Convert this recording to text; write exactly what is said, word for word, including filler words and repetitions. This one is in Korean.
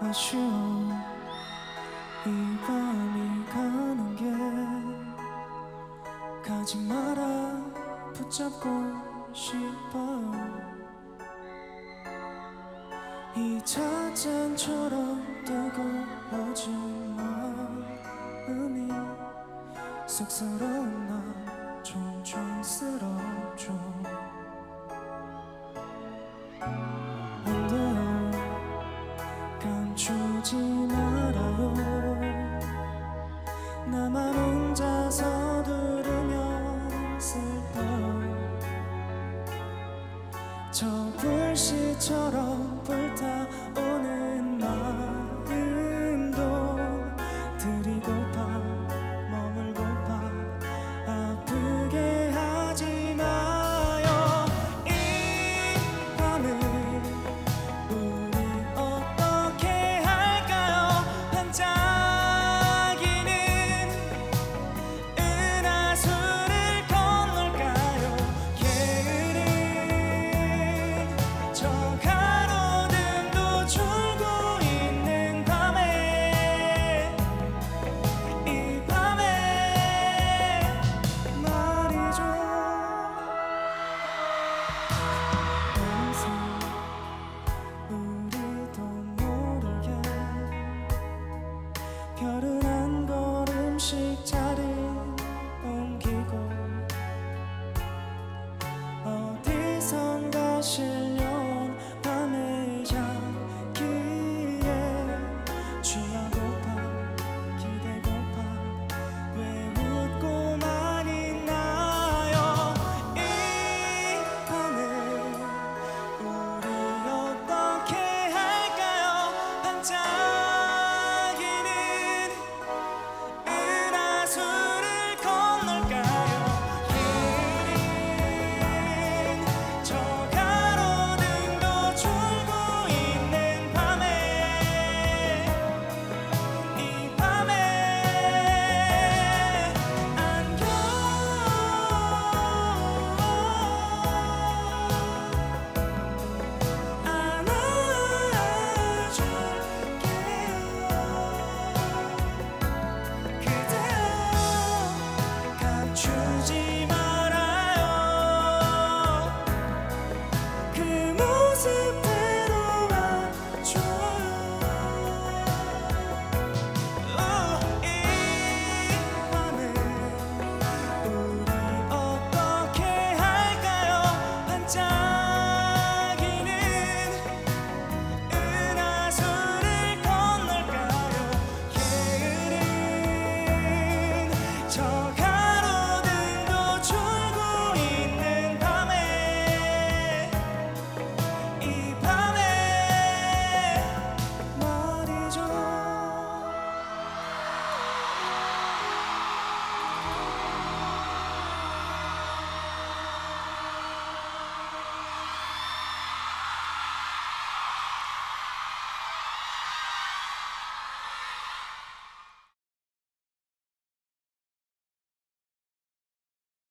아쉬워 이 밤이 가는 게 가지 마라 붙잡고 싶어 이 찻잔처럼 뜨거워진 마음이 쑥스러운 나 좀 촌스럽죠 안 돼요 감추지 말아요 나만 혼자서 들으면 슬퍼요 저 불씨처럼 불타오는 마음도 드리고파 머물고파 아프게 하지 마요 이 밤을 우리 어떻게 할까요 반짝이는 은하수를 건널까요 게으른 저 가로등도 졸고 있는 밤에 이 밤에 말이죠 어느새 우리도 모르게 별은 한 걸음씩 자리 옮기고 어디선가 실려온 밤의 향기에 취하고파 기대고파 왜 웃고만 있나요 이 밤을 우리 어떻게 할까요 반짝이는 은하수를 건널까요 게으른 저 가로등도 졸고 있는 밤에 이 밤에 안겨 안아줄게요 그대여 감추지